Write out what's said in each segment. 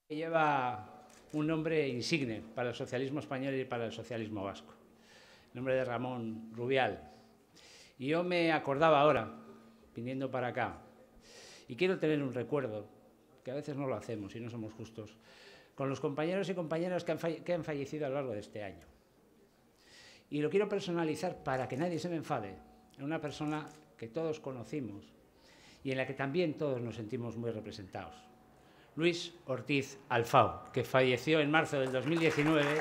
Lleva un nombre insigne para el socialismo español y para el socialismo vasco, el nombre de Ramón Rubial. Y yo me acordaba ahora, viniendo para acá, y quiero tener un recuerdo, que a veces no lo hacemos y no somos justos, con los compañeros y compañeras que han fallecido a lo largo de este año. Y lo quiero personalizar para que nadie se me enfade, en una persona que todos conocimos y en la que también todos nos sentimos muy representados. Luis Ortiz Alfao, que falleció en marzo del 2019.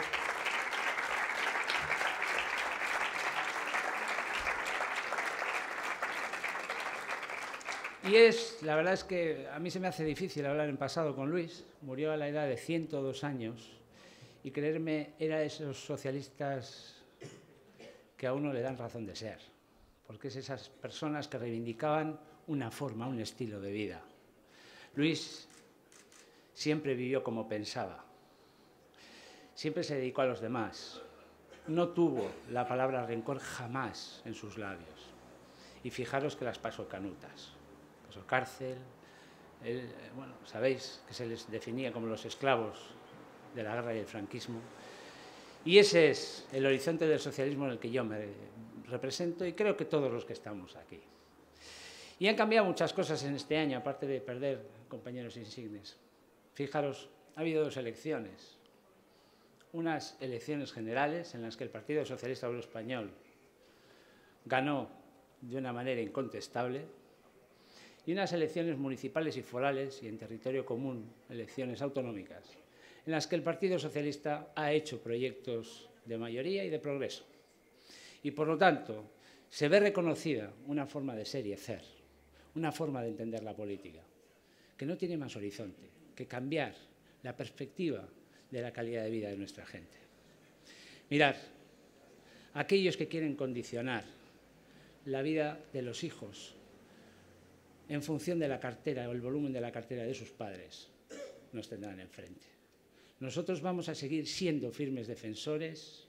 Y la verdad es que a mí se me hace difícil hablar en pasado con Luis. Murió a la edad de 102 años y creerme, era de esos socialistas que a uno le dan razón de ser, porque es esas personas que reivindicaban una forma, un estilo de vida. Luis siempre vivió como pensaba, siempre se dedicó a los demás, no tuvo la palabra rencor jamás en sus labios. Y fijaros que las pasó canutas, pasó cárcel, bueno, sabéis que se les definía como los esclavos de la guerra y el franquismo. Y ese es el horizonte del socialismo en el que yo me represento y creo que todos los que estamos aquí. Y han cambiado muchas cosas en este año, aparte de perder compañeros insignes. Fijaros, ha habido dos elecciones. Unas elecciones generales en las que el Partido Socialista Obrero Español ganó de una manera incontestable y unas elecciones municipales y forales y en territorio común, elecciones autonómicas, en las que el Partido Socialista ha hecho proyectos de mayoría y de progreso. Y, por lo tanto, se ve reconocida una forma de ser y hacer, una forma de entender la política, que no tiene más horizonte que cambiar la perspectiva de la calidad de vida de nuestra gente. Mirad, aquellos que quieren condicionar la vida de los hijos en función de la cartera o el volumen de la cartera de sus padres, nos tendrán enfrente. Nosotros vamos a seguir siendo firmes defensores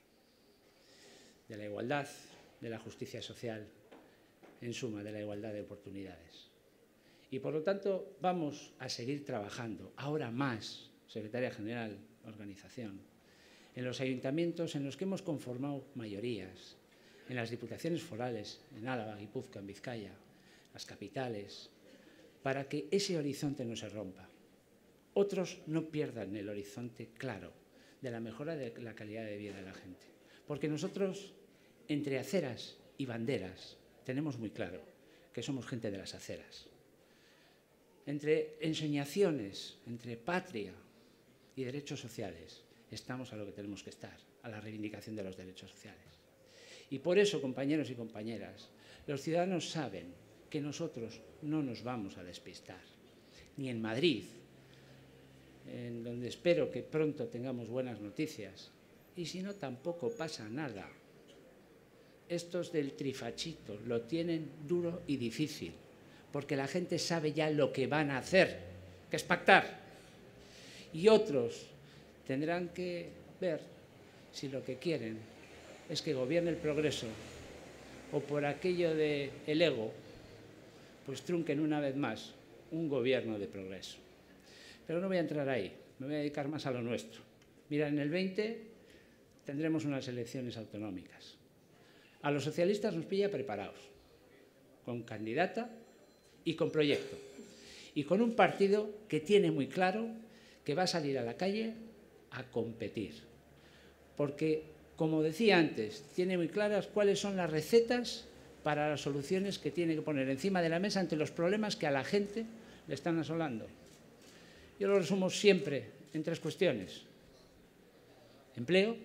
de la igualdad, de la justicia social, en suma, de la igualdad de oportunidades. Y, por lo tanto, vamos a seguir trabajando, ahora más, Secretaria General, Organización, en los ayuntamientos en los que hemos conformado mayorías, en las diputaciones forales, en Álava, Guipúzcoa, en Vizcaya, las capitales, para que ese horizonte no se rompa. Otros no pierdan el horizonte claro de la mejora de la calidad de vida de la gente. Porque nosotros, entre aceras y banderas, tenemos muy claro que somos gente de las aceras. Entre ensoñaciones, entre patria y derechos sociales, estamos a lo que tenemos que estar, a la reivindicación de los derechos sociales. Y por eso, compañeros y compañeras, los ciudadanos saben que nosotros no nos vamos a despistar, ni en Madrid, en donde espero que pronto tengamos buenas noticias, y si no, tampoco pasa nada. Estos del trifachito lo tienen duro y difícil, porque la gente sabe ya lo que van a hacer, que es pactar. Y otros tendrán que ver si lo que quieren es que gobierne el progreso o por aquello del ego, pues trunquen una vez más un gobierno de progreso. Pero no voy a entrar ahí, me voy a dedicar más a lo nuestro. Mira, en el 20 tendremos unas elecciones autonómicas. A los socialistas nos pilla preparados, con candidata y con proyecto. Y con un partido que tiene muy claro que va a salir a la calle a competir. Porque, como decía antes, tiene muy claras cuáles son las recetas para las soluciones que tiene que poner encima de la mesa ante los problemas que a la gente le están asolando. Yo lo resumo siempre en tres cuestiones. Empleo,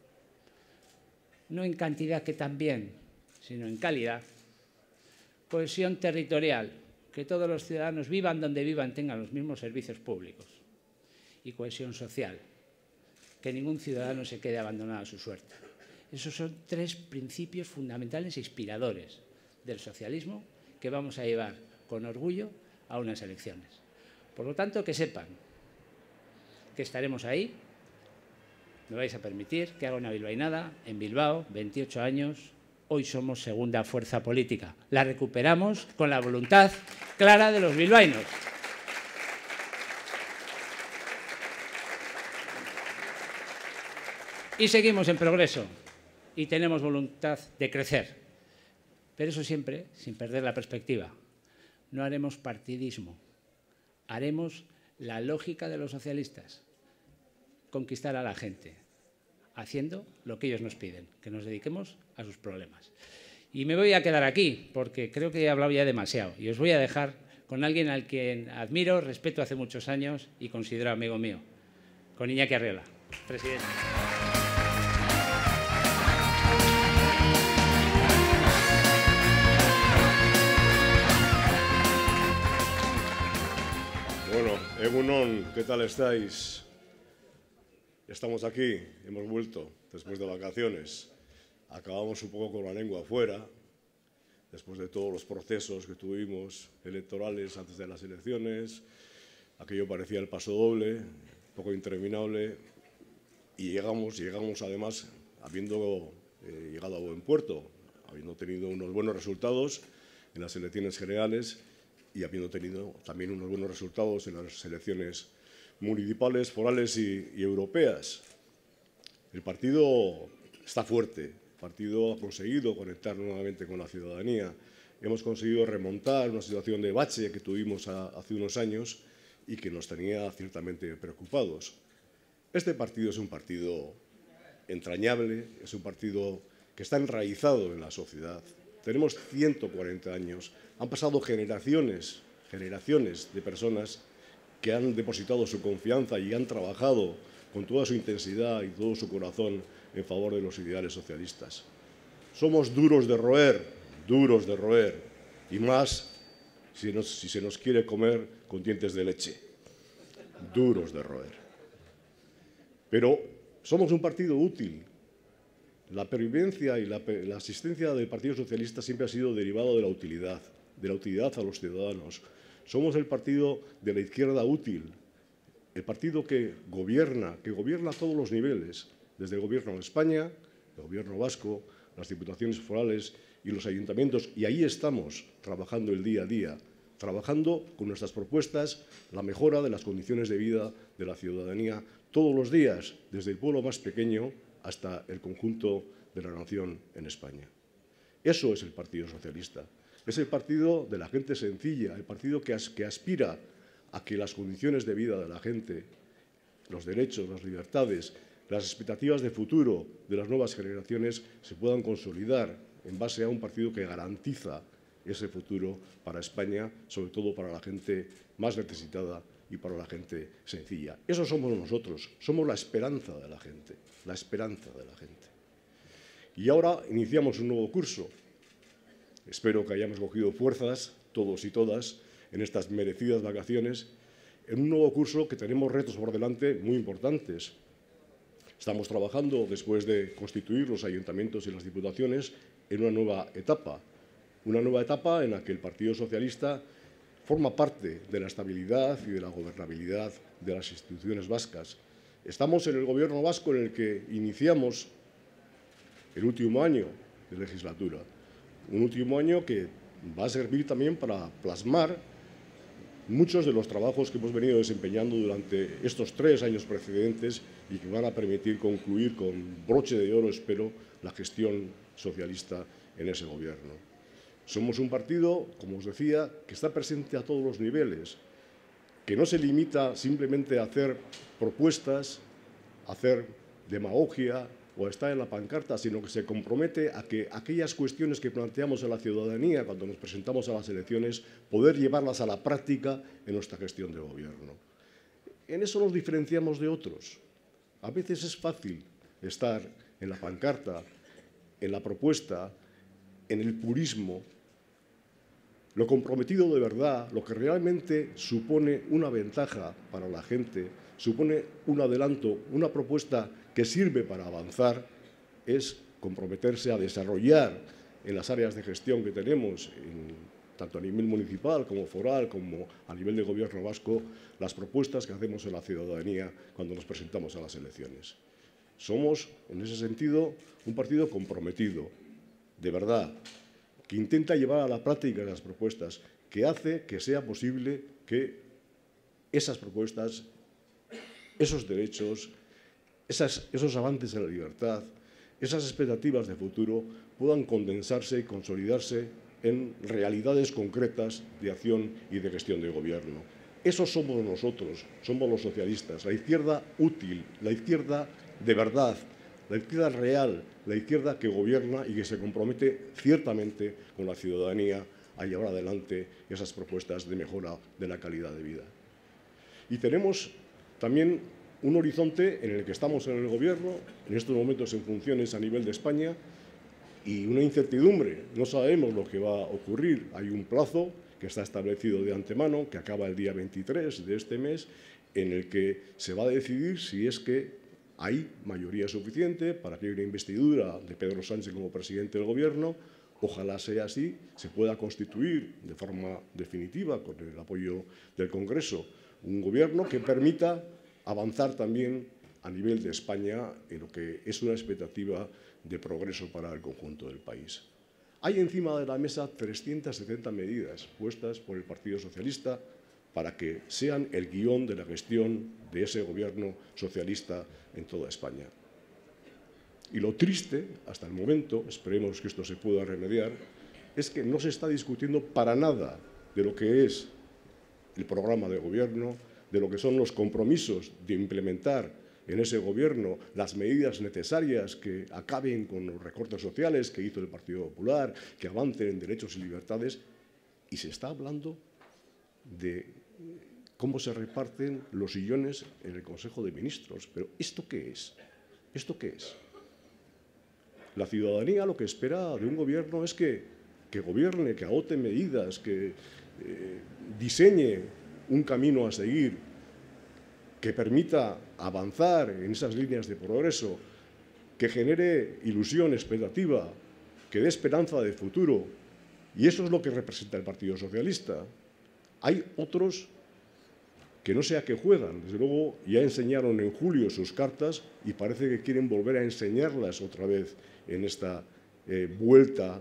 no en cantidad que también, sino en calidad. Cohesión territorial, que todos los ciudadanos vivan donde vivan, tengan los mismos servicios públicos. Y cohesión social, que ningún ciudadano se quede abandonado a su suerte. Esos son tres principios fundamentales e inspiradores del socialismo que vamos a llevar con orgullo a unas elecciones. Por lo tanto, que sepan que estaremos ahí. Me vais a permitir que haga una bilbainada en Bilbao, 28 años. Hoy somos segunda fuerza política. La recuperamos con la voluntad clara de los bilbaínos. Y seguimos en progreso y tenemos voluntad de crecer. Pero eso siempre sin perder la perspectiva. No haremos partidismo, haremos la lógica de los socialistas, conquistar a la gente, haciendo lo que ellos nos piden, que nos dediquemos a sus problemas. Y me voy a quedar aquí, porque creo que he hablado ya demasiado, y os voy a dejar con alguien al quien admiro, respeto hace muchos años y considero amigo mío, con Iñaki Arriola, presidente. Bueno, Egunon, ¿qué tal estáis? Estamos aquí, hemos vuelto después de vacaciones. Acabamos un poco con la lengua afuera, después de todos los procesos que tuvimos electorales antes de las elecciones. Aquello parecía el paso doble, un poco interminable, y llegamos además habiendo llegado a buen puerto, habiendo tenido unos buenos resultados en las elecciones generales y habiendo tenido también unos buenos resultados en las elecciones municipales, forales y europeas. El partido está fuerte, el partido ha conseguido conectar nuevamente con la ciudadanía. Hemos conseguido remontar una situación de bache que tuvimos hace unos años y que nos tenía ciertamente preocupados. Este partido es un partido entrañable, es un partido que está enraizado en la sociedad. Tenemos 140 años, han pasado generaciones de personas que han depositado su confianza y han trabajado con toda su intensidad y todo su corazón en favor de los ideales socialistas. Somos duros de roer, y más si se nos quiere comer con dientes de leche. Duros de roer. Pero somos un partido útil. La pervivencia y la asistencia del Partido Socialista siempre ha sido derivado de la utilidad a los ciudadanos. Somos el partido de la izquierda útil, el partido que gobierna a todos los niveles, desde el Gobierno de España, el Gobierno vasco, las diputaciones forales y los ayuntamientos. Y ahí estamos, trabajando el día a día, trabajando con nuestras propuestas, la mejora de las condiciones de vida de la ciudadanía, todos los días, desde el pueblo más pequeño hasta el conjunto de la nación en España. Eso es el Partido Socialista. Es el partido de la gente sencilla, el partido que aspira a que las condiciones de vida de la gente, los derechos, las libertades, las expectativas de futuro de las nuevas generaciones se puedan consolidar en base a un partido que garantiza ese futuro para España, sobre todo para la gente más necesitada y para la gente sencilla. Eso somos nosotros, somos la esperanza de la gente, la esperanza de la gente. Y ahora iniciamos un nuevo curso. Espero que hayamos cogido fuerzas, todos y todas, en estas merecidas vacaciones, en un nuevo curso que tenemos retos por delante muy importantes. Estamos trabajando, después de constituir los ayuntamientos y las diputaciones, en una nueva etapa en la que el Partido Socialista forma parte de la estabilidad y de la gobernabilidad de las instituciones vascas. Estamos en el Gobierno vasco en el que iniciamos el último año de legislatura, un último año que va a servir también para plasmar muchos de los trabajos que hemos venido desempeñando durante estos 3 años precedentes y que van a permitir concluir con broche de oro, espero, la gestión socialista en ese Gobierno. Somos un partido, como os decía, que está presente a todos los niveles, que no se limita simplemente a hacer propuestas, a hacer demagogia o a estar en la pancarta, sino que se compromete a que aquellas cuestiones que planteamos a la ciudadanía cuando nos presentamos a las elecciones, poder llevarlas a la práctica en nuestra gestión de gobierno. En eso nos diferenciamos de otros. A veces es fácil estar en la pancarta, en la propuesta, en el purismo. Lo comprometido de verdad, lo que realmente supone una ventaja para la gente, supone un adelanto, una propuesta que sirve para avanzar, es comprometerse a desarrollar en las áreas de gestión que tenemos, tanto a nivel municipal como foral, como a nivel de Gobierno vasco, las propuestas que hacemos en la ciudadanía cuando nos presentamos a las elecciones. Somos, en ese sentido, un partido comprometido, de verdad, que intenta llevar a la práctica las propuestas, que hace que sea posible que esas propuestas, esos derechos, esos avances en la libertad, esas expectativas de futuro puedan condensarse y consolidarse en realidades concretas de acción y de gestión de gobierno. Esos somos nosotros, somos los socialistas, la izquierda útil, la izquierda de verdad, la izquierda real, la izquierda que gobierna y que se compromete ciertamente con la ciudadanía a llevar adelante esas propuestas de mejora de la calidad de vida. Y tenemos también un horizonte en el que estamos en el Gobierno, en estos momentos en funciones a nivel de España, y una incertidumbre. No sabemos lo que va a ocurrir. Hay un plazo que está establecido de antemano, que acaba el día 23 de este mes, en el que se va a decidir si es que hay mayoría suficiente para que haya una investidura de Pedro Sánchez como presidente del Gobierno. Ojalá sea así, se pueda constituir de forma definitiva, con el apoyo del Congreso, un Gobierno que permita avanzar también a nivel de España en lo que es una expectativa de progreso para el conjunto del país. Hay encima de la mesa 370 medidas puestas por el Partido Socialista para que sean el guión de la gestión de ese Gobierno socialista en toda España. Y lo triste, hasta el momento, esperemos que esto se pueda remediar, es que no se está discutiendo para nada de lo que es el programa de Gobierno, de lo que son los compromisos de implementar en ese Gobierno las medidas necesarias que acaben con los recortes sociales que hizo el Partido Popular, que avancen en derechos y libertades, y se está hablando de cómo se reparten los sillones en el Consejo de Ministros. Pero ¿esto qué es? ¿Esto qué es? La ciudadanía lo que espera de un Gobierno es que gobierne, que adopte medidas, que diseñe un camino a seguir, que permita avanzar en esas líneas de progreso, que genere ilusión, expectativa, que dé esperanza de futuro. Y eso es lo que representa el Partido Socialista. Hay otros que no sé a qué juegan. Desde luego, ya enseñaron en julio sus cartas y parece que quieren volver a enseñarlas otra vez en esta vuelta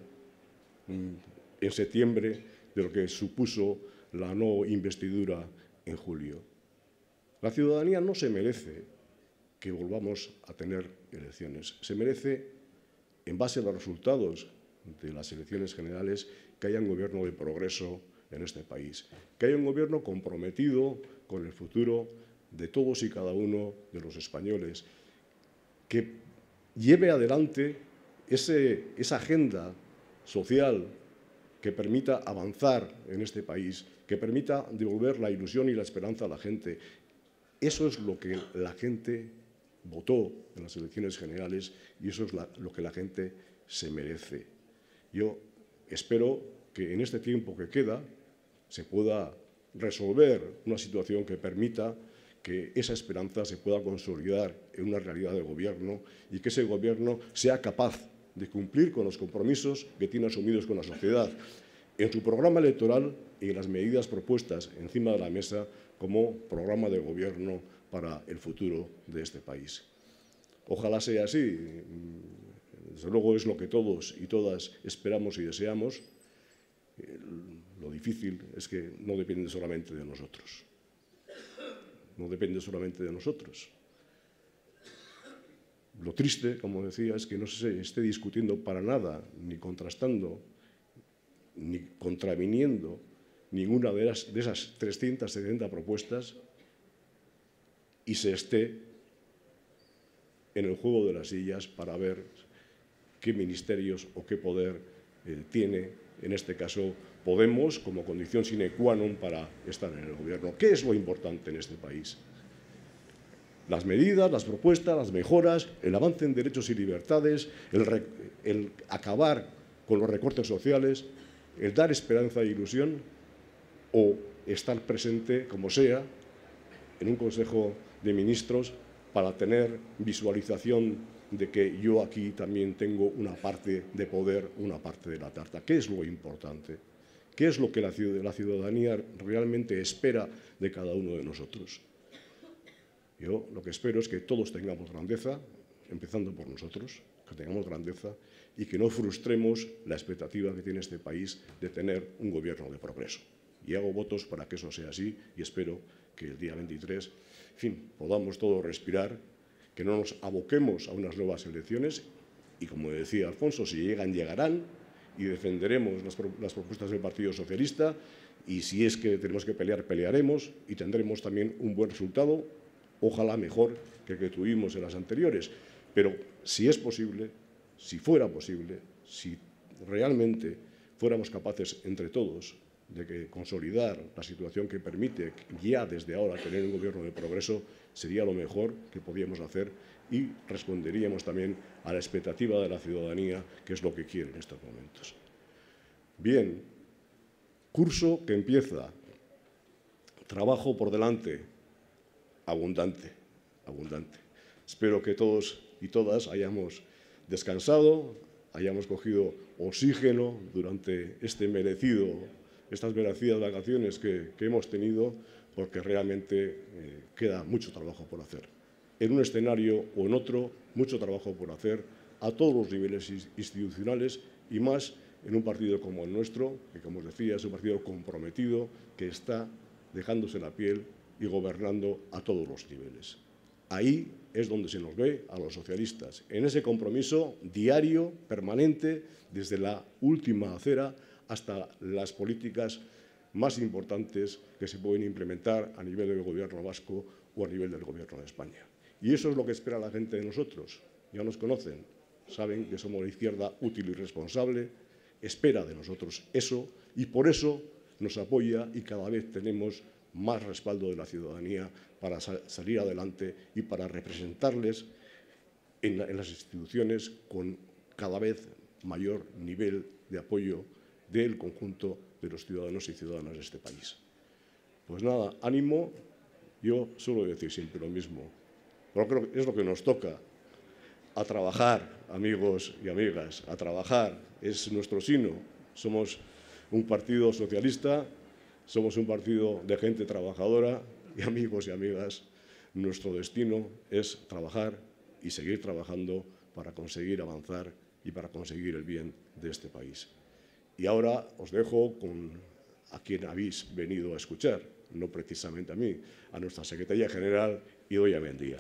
en septiembre de lo que supuso la no investidura en julio. La ciudadanía no se merece que volvamos a tener elecciones. Se merece, en base a los resultados de las elecciones generales, que haya un Gobierno de progreso en este país, que haya un Gobierno comprometido con el futuro de todos y cada uno de los españoles, que lleve adelante esa agenda social que permita avanzar en este país, que permita devolver la ilusión y la esperanza a la gente. Eso es lo que la gente votó en las elecciones generales y eso es lo que la gente se merece. Yo espero que en este tiempo que queda se pueda resolver una situación que permita que esa esperanza se pueda consolidar en una realidad de gobierno y que ese gobierno sea capaz de cumplir con los compromisos que tiene asumidos con la sociedad en su programa electoral y en las medidas propuestas encima de la mesa como programa de gobierno para el futuro de este país. Ojalá sea así. Desde luego es lo que todos y todas esperamos y deseamos. Lo difícil es que no depende solamente de nosotros. No depende solamente de nosotros. Lo triste, como decía, es que no se esté discutiendo para nada, ni contrastando, ni contraviniendo ninguna de esas 370 propuestas y se esté en el juego de las sillas para ver qué ministerios o qué poder tiene, en este caso, Podemos como condición sine qua non para estar en el Gobierno. ¿Qué es lo importante en este país? Las medidas, las propuestas, las mejoras, el avance en derechos y libertades, el acabar con los recortes sociales, el dar esperanza e ilusión o estar presente, como sea, en un Consejo de Ministros para tener visualización de que yo aquí también tengo una parte de poder, una parte de la tarta. ¿Qué es lo importante? ¿Qué es lo que la ciudadanía realmente espera de cada uno de nosotros? Yo lo que espero es que todos tengamos grandeza, empezando por nosotros, que tengamos grandeza y que no frustremos la expectativa que tiene este país de tener un gobierno de progreso. Y hago votos para que eso sea así y espero que el día 23, en fin, podamos todos respirar que no nos aboquemos a unas nuevas elecciones y, como decía Alfonso, si llegan, llegarán, y defenderemos las propuestas del Partido Socialista, y si es que tenemos que pelear, pelearemos y tendremos también un buen resultado, ojalá mejor que el que tuvimos en las anteriores. Pero si es posible, si fuera posible, si realmente fuéramos capaces entre todos de consolidar la situación que permite ya desde ahora tener un gobierno de progreso, sería lo mejor que podíamos hacer y responderíamos también a la expectativa de la ciudadanía, que es lo que quiere en estos momentos. Bien, curso que empieza, trabajo por delante, abundante, abundante. Espero que todos y todas hayamos descansado, hayamos cogido oxígeno durante estas merecidas vacaciones que hemos tenido, porque realmente queda mucho trabajo por hacer. En un escenario o en otro, mucho trabajo por hacer a todos los niveles institucionales y más en un partido como el nuestro, que, como os decía, es un partido comprometido, que está dejándose la piel y gobernando a todos los niveles. Ahí es donde se nos ve a los socialistas, en ese compromiso diario, permanente, desde la última acera hasta las políticas más importantes que se pueden implementar a nivel del Gobierno vasco o a nivel del Gobierno de España. Y eso es lo que espera la gente de nosotros. Ya nos conocen, saben que somos la izquierda útil y responsable, espera de nosotros eso y por eso nos apoya y cada vez tenemos más respaldo de la ciudadanía para salir adelante y para representarles en las instituciones con cada vez mayor nivel de apoyo del conjunto de los ciudadanos y ciudadanas de este país. Pues nada, ánimo. Yo suelo decir siempre lo mismo, pero creo que es lo que nos toca. A trabajar, amigos y amigas, a trabajar, es nuestro sino. Somos un partido socialista, somos un partido de gente trabajadora y, amigos y amigas, nuestro destino es trabajar y seguir trabajando para conseguir avanzar y para conseguir el bien de este país. Y ahora os dejo con a quien habéis venido a escuchar, no precisamente a mí, a nuestra secretaria general, Idoia Mendia.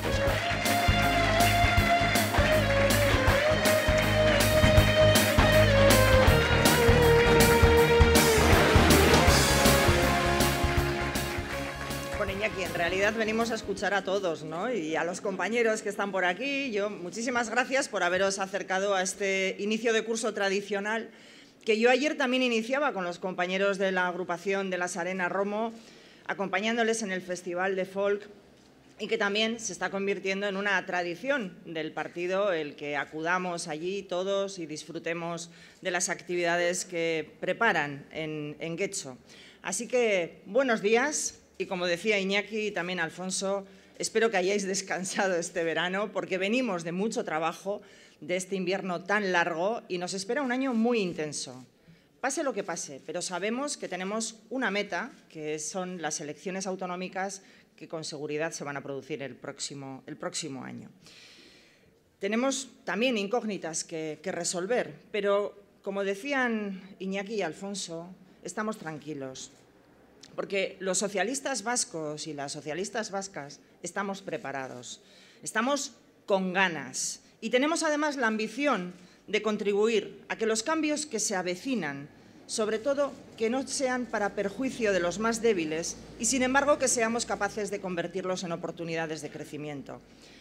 Iñaki, en realidad venimos a escuchar a todos, ¿no? Y a los compañeros que están por aquí. Muchísimas gracias por haberos acercado a este inicio de curso tradicional que yo ayer también iniciaba con los compañeros de la agrupación de las Arenas Romo, acompañándoles en el Festival de Folk, y que también se está convirtiendo en una tradición del partido el que acudamos allí todos y disfrutemos de las actividades que preparan en Getxo. Así que buenos días. Y como decía Iñaki y también Alfonso, espero que hayáis descansado este verano porque venimos de mucho trabajo, de este invierno tan largo y nos espera un año muy intenso. Pase lo que pase, pero sabemos que tenemos una meta, que son las elecciones autonómicas que con seguridad se van a producir el próximo año. Tenemos también incógnitas que resolver, pero como decían Iñaki y Alfonso, estamos tranquilos. Porque los socialistas vascos y las socialistas vascas estamos preparados, estamos con ganas y tenemos además la ambición de contribuir a que los cambios que se avecinan, sobre todo que no sean para perjuicio de los más débiles y, sin embargo, que seamos capaces de convertirlos en oportunidades de crecimiento.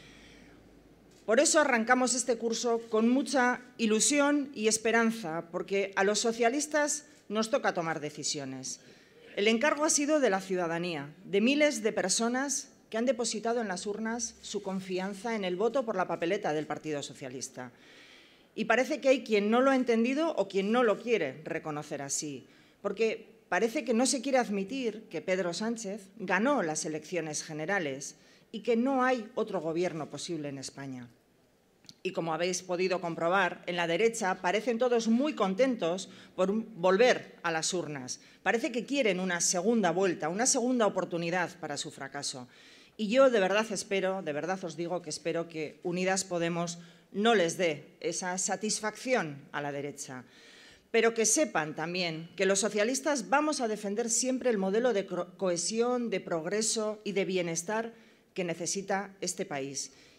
Por eso arrancamos este curso con mucha ilusión y esperanza, porque a los socialistas nos toca tomar decisiones. El encargo ha sido de la ciudadanía, de miles de personas que han depositado en las urnas su confianza en el voto por la papeleta del Partido Socialista. Y parece que hay quien no lo ha entendido o quien no lo quiere reconocer así, porque parece que no se quiere admitir que Pedro Sánchez ganó las elecciones generales y que no hay otro gobierno posible en España. Y como habéis podido comprobar, en la derecha parecen todos muy contentos por volver a las urnas. Parece que quieren una segunda vuelta, una segunda oportunidad para su fracaso. Y yo de verdad os digo que espero que Unidas Podemos no les dé esa satisfacción a la derecha. Pero que sepan también que los socialistas vamos a defender siempre el modelo de cohesión, de progreso y de bienestar que necesita este país.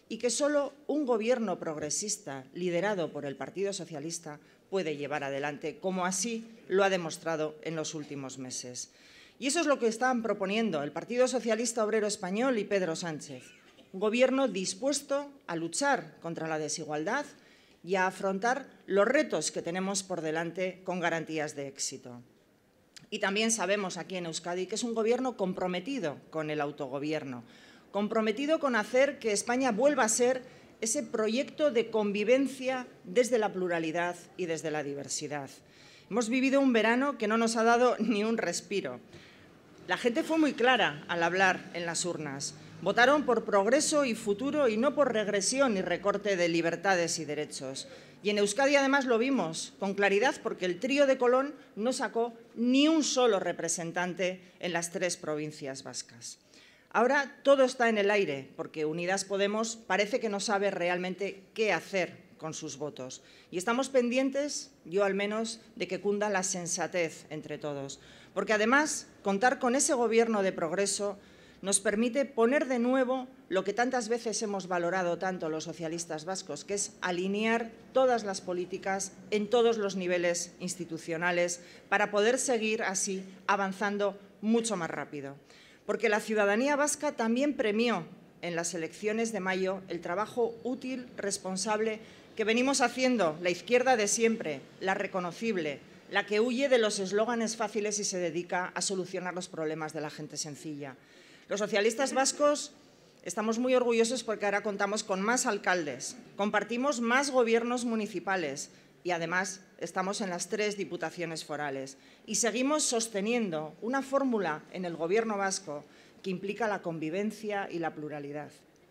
y que solo un gobierno progresista liderado por el Partido Socialista puede llevar adelante, como así lo ha demostrado en los últimos meses. Y eso es lo que están proponiendo el Partido Socialista Obrero Español y Pedro Sánchez. Un gobierno dispuesto a luchar contra la desigualdad y a afrontar los retos que tenemos por delante con garantías de éxito. Y también sabemos aquí en Euskadi que es un gobierno comprometido con el autogobierno, comprometido con hacer que España vuelva a ser ese proyecto de convivencia desde la pluralidad y desde la diversidad. Hemos vivido un verano que no nos ha dado ni un respiro. La gente fue muy clara al hablar en las urnas. Votaron por progreso y futuro y no por regresión y recorte de libertades y derechos. Y en Euskadi además lo vimos con claridad porque el trío de Colón no sacó ni un solo representante en las 3 provincias vascas. Ahora todo está en el aire porque Unidas Podemos parece que no sabe realmente qué hacer con sus votos. Y estamos pendientes, yo al menos, de que cunda la sensatez entre todos. Porque además contar con ese gobierno de progreso nos permite poner de nuevo lo que tantas veces hemos valorado tanto los socialistas vascos, que es alinear todas las políticas en todos los niveles institucionales para poder seguir así avanzando mucho más rápido. Porque la ciudadanía vasca también premió en las elecciones de mayo el trabajo útil, responsable, que venimos haciendo la izquierda de siempre, la reconocible, la que huye de los eslóganes fáciles y se dedica a solucionar los problemas de la gente sencilla. Los socialistas vascos estamos muy orgullosos porque ahora contamos con más alcaldes, compartimos más gobiernos municipales y además estamos en las 3 diputaciones forales. Y seguimos sosteniendo una fórmula en el Gobierno vasco que implica la convivencia y la pluralidad.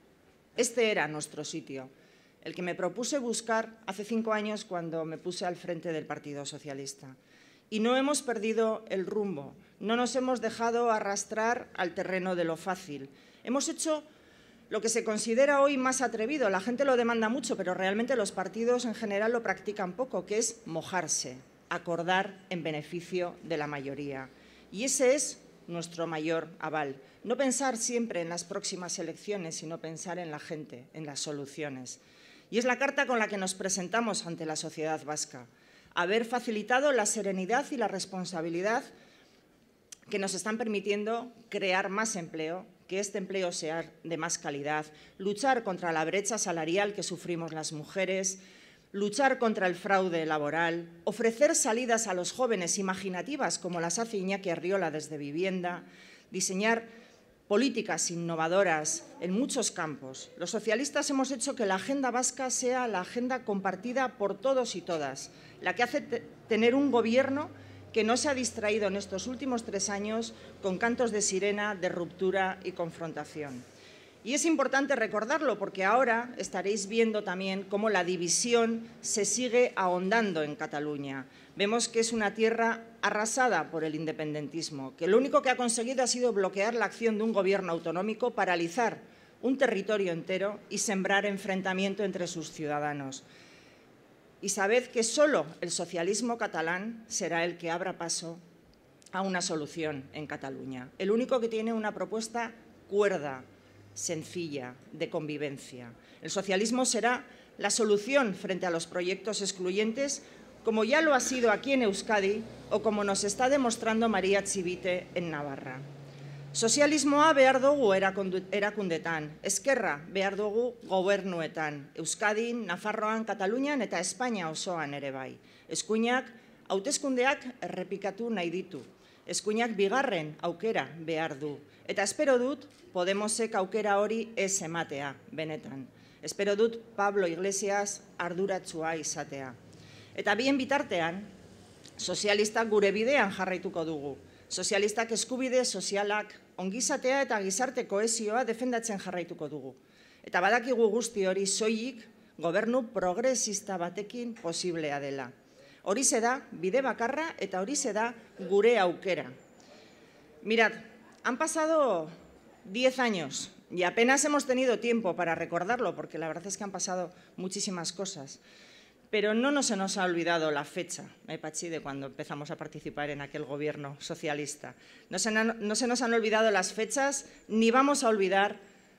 Este era nuestro sitio, el que me propuse buscar hace 5 años cuando me puse al frente del Partido Socialista. Y no hemos perdido el rumbo, no nos hemos dejado arrastrar al terreno de lo fácil. Hemos hecho lo que se considera hoy más atrevido, la gente lo demanda mucho, pero realmente los partidos en general lo practican poco, que es mojarse, acordar en beneficio de la mayoría. Y ese es nuestro mayor aval. No pensar siempre en las próximas elecciones, sino pensar en la gente, en las soluciones. Y es la carta con la que nos presentamos ante la sociedad vasca. Haber facilitado la serenidad y la responsabilidad que nos están permitiendo crear más empleo, que este empleo sea de más calidad, luchar contra la brecha salarial que sufrimos las mujeres, luchar contra el fraude laboral, ofrecer salidas a los jóvenes imaginativas como las hace Iñaki Arriola desde Vivienda, diseñar políticas innovadoras en muchos campos. Los socialistas hemos hecho que la agenda vasca sea la agenda compartida por todos y todas, la que hace tener un gobierno que no se ha distraído en estos últimos 3 años con cantos de sirena, de ruptura y confrontación. Y es importante recordarlo porque ahora estaréis viendo también cómo la división se sigue ahondando en Cataluña. Vemos que es una tierra arrasada por el independentismo, que lo único que ha conseguido ha sido bloquear la acción de un gobierno autonómico, paralizar un territorio entero y sembrar enfrentamiento entre sus ciudadanos. Y sabed que solo el socialismo catalán será el que abra paso a una solución en Cataluña. El único que tiene una propuesta cuerda, sencilla, de convivencia. El socialismo será la solución frente a los proyectos excluyentes, como ya lo ha sido aquí en Euskadi o como nos está demostrando María Txibite en Navarra. Sozialismoa behar dugu erakundetan, ezkerra behar dugu gobernuetan, Euskadin, Nafarroan, Katalunian eta Espainia osoan ere bai. Eskuinak hauteskundeak errepikatu nahi ditu. Eskuinak bigarren aukera behar du. Eta espero dut Podemosek aukera hori ez ematea, benetan. Espero dut Pablo Iglesias arduratsua izatea. Eta bien bitartean, sozialistak gure bidean jarraituko dugu. Sozialistak eskubide sozialak, ongizatea eta gizarte kohesioa defendatzen jarraituko dugu. Eta badakigu guzti hori soilik gobernu progresista batekin posiblea dela. Horixe da bide bakarra eta horixe da gure aukera. Mirad, han pasado 10 años y apenas hemos tenido tiempo para recordarlo, porque la verdad es que han pasado muchísimas cosas. Pero no se nos ha olvidado la fecha, Pachi, de cuando empezamos a participar en aquel gobierno socialista. No se nos han olvidado las fechas, ni vamos a olvidar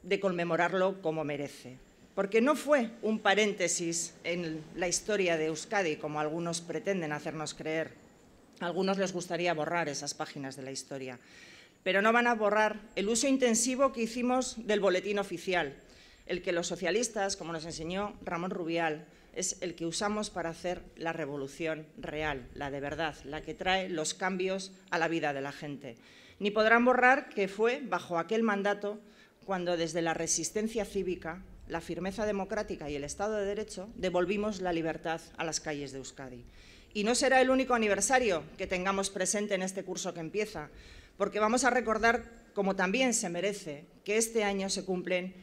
de conmemorarlo como merece. Porque no fue un paréntesis en la historia de Euskadi, como algunos pretenden hacernos creer. A algunos les gustaría borrar esas páginas de la historia, pero no van a borrar el uso intensivo que hicimos del boletín oficial, el que los socialistas, como nos enseñó Ramón Rubial, es el que usamos para hacer la revolución real, la de verdad, la que trae los cambios a la vida de la gente. Ni podrán borrar que fue bajo aquel mandato cuando desde la resistencia cívica, la firmeza democrática y el Estado de Derecho devolvimos la libertad a las calles de Euskadi. Y no será el único aniversario que tengamos presente en este curso que empieza, porque vamos a recordar, como también se merece, que este año se cumplen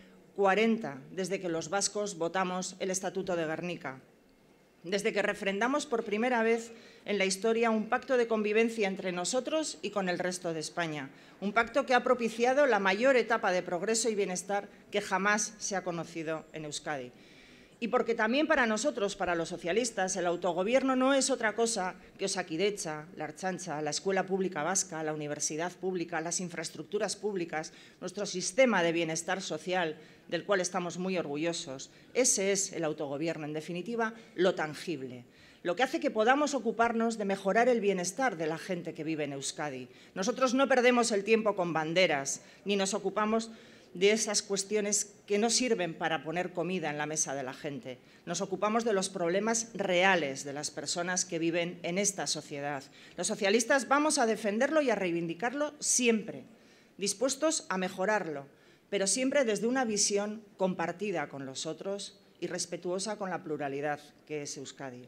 40 desde que los vascos votamos el Estatuto de Gernika, desde que refrendamos por primera vez en la historia un pacto de convivencia entre nosotros y con el resto de España, un pacto que ha propiciado la mayor etapa de progreso y bienestar que jamás se ha conocido en Euskadi. Y porque también para nosotros, para los socialistas, el autogobierno no es otra cosa que Osakidetza, la Ertzaintza, la Escuela Pública Vasca, la Universidad Pública, las infraestructuras públicas, nuestro sistema de bienestar social, del cual estamos muy orgullosos. Ese es el autogobierno, en definitiva, lo tangible, lo que hace que podamos ocuparnos de mejorar el bienestar de la gente que vive en Euskadi. Nosotros no perdemos el tiempo con banderas, ni nos ocupamos de esas cuestiones que no sirven para poner comida en la mesa de la gente. Nos ocupamos de los problemas reales de las personas que viven en esta sociedad. Los socialistas vamos a defenderlo y a reivindicarlo siempre, dispuestos a mejorarlo, pero siempre desde una visión compartida con los otros y respetuosa con la pluralidad que es Euskadi.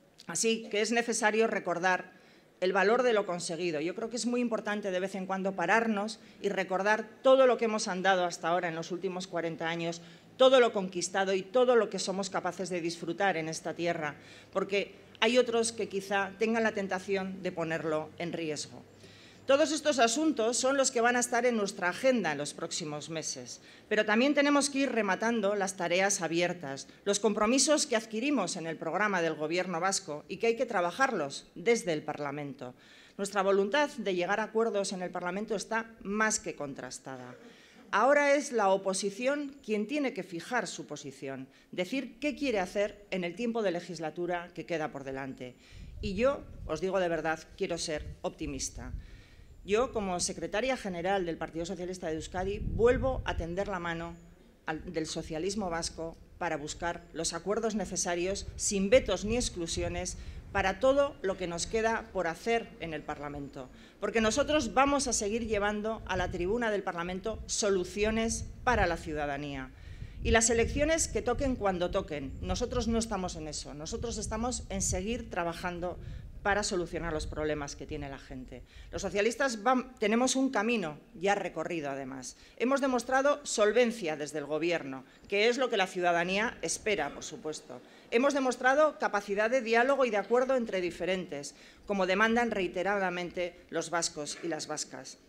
Así que es necesario recordar el valor de lo conseguido. Yo creo que es muy importante de vez en cuando pararnos y recordar todo lo que hemos andado hasta ahora en los últimos 40 años, todo lo conquistado y todo lo que somos capaces de disfrutar en esta tierra, porque hay otros que quizá tengan la tentación de ponerlo en riesgo. Todos estos asuntos son los que van a estar en nuestra agenda en los próximos meses, pero también tenemos que ir rematando las tareas abiertas, los compromisos que adquirimos en el programa del Gobierno vasco y que hay que trabajarlos desde el Parlamento. Nuestra voluntad de llegar a acuerdos en el Parlamento está más que contrastada. Ahora es la oposición quien tiene que fijar su posición, decir qué quiere hacer en el tiempo de legislatura que queda por delante. Y yo, os digo de verdad, quiero ser optimista. Yo, como secretaria general del Partido Socialista de Euskadi, vuelvo a tender la mano del socialismo vasco para buscar los acuerdos necesarios, sin vetos ni exclusiones, para todo lo que nos queda por hacer en el Parlamento. Porque nosotros vamos a seguir llevando a la tribuna del Parlamento soluciones para la ciudadanía. Y las elecciones que toquen cuando toquen. Nosotros no estamos en eso. Nosotros estamos en seguir trabajando para solucionar los problemas que tiene la gente. Los socialistas tenemos un camino ya recorrido, además. Hemos demostrado solvencia desde el Gobierno, que es lo que la ciudadanía espera, por supuesto. Hemos demostrado capacidad de diálogo y de acuerdo entre diferentes, como demandan reiteradamente los vascos y las vascas.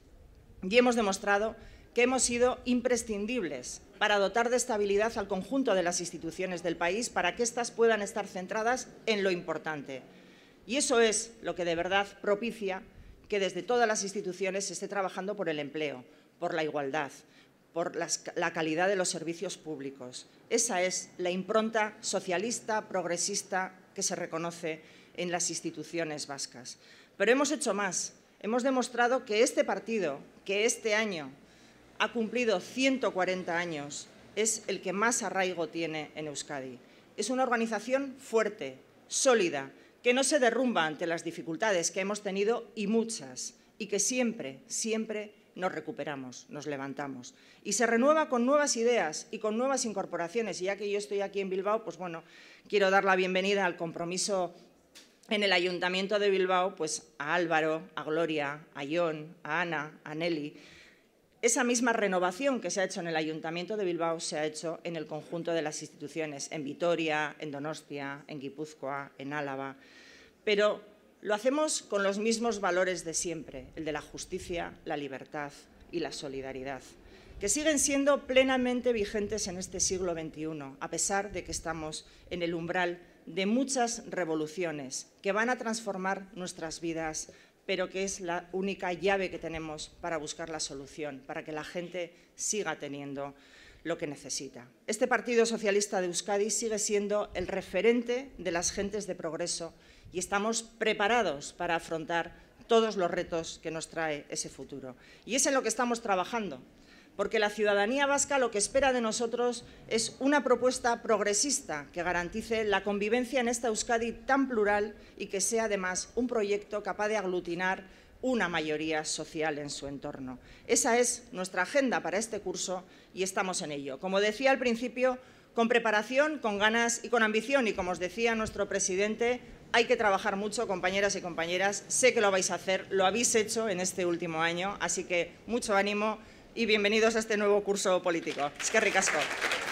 Y hemos demostrado que hemos sido imprescindibles para dotar de estabilidad al conjunto de las instituciones del país para que éstas puedan estar centradas en lo importante. Y eso es lo que de verdad propicia que desde todas las instituciones se esté trabajando por el empleo, por la igualdad, por la calidad de los servicios públicos. Esa es la impronta socialista, progresista que se reconoce en las instituciones vascas. Pero hemos hecho más. Hemos demostrado que este partido, que este año ha cumplido 140 años, es el que más arraigo tiene en Euskadi. Es una organización fuerte, sólida, que no se derrumba ante las dificultades que hemos tenido y muchas, y que siempre, siempre nos recuperamos, nos levantamos. Y se renueva con nuevas ideas y con nuevas incorporaciones. Y ya que yo estoy aquí en Bilbao, pues bueno, quiero dar la bienvenida al compromiso en el Ayuntamiento de Bilbao, pues a Álvaro, a Gloria, a Jon, a Ana, a Nelly. Esa misma renovación que se ha hecho en el Ayuntamiento de Bilbao se ha hecho en el conjunto de las instituciones, en Vitoria, en Donostia, en Guipúzcoa, en Álava. Pero lo hacemos con los mismos valores de siempre, el de la justicia, la libertad y la solidaridad, que siguen siendo plenamente vigentes en este siglo XXI, a pesar de que estamos en el umbral de muchas revoluciones que van a transformar nuestras vidas, pero que es la única llave que tenemos para buscar la solución, para que la gente siga teniendo lo que necesita. Este Partido Socialista de Euskadi sigue siendo el referente de las gentes de progreso y estamos preparados para afrontar todos los retos que nos trae ese futuro. Y es en lo que estamos trabajando, porque la ciudadanía vasca lo que espera de nosotros es una propuesta progresista que garantice la convivencia en esta Euskadi tan plural y que sea además un proyecto capaz de aglutinar una mayoría social en su entorno. Esa es nuestra agenda para este curso y estamos en ello. Como decía al principio, con preparación, con ganas y con ambición. Y como os decía nuestro presidente, hay que trabajar mucho, compañeras y compañeras. Sé que lo vais a hacer, lo habéis hecho en este último año, así que mucho ánimo y bienvenidos a este nuevo curso político. Eskerrik asko.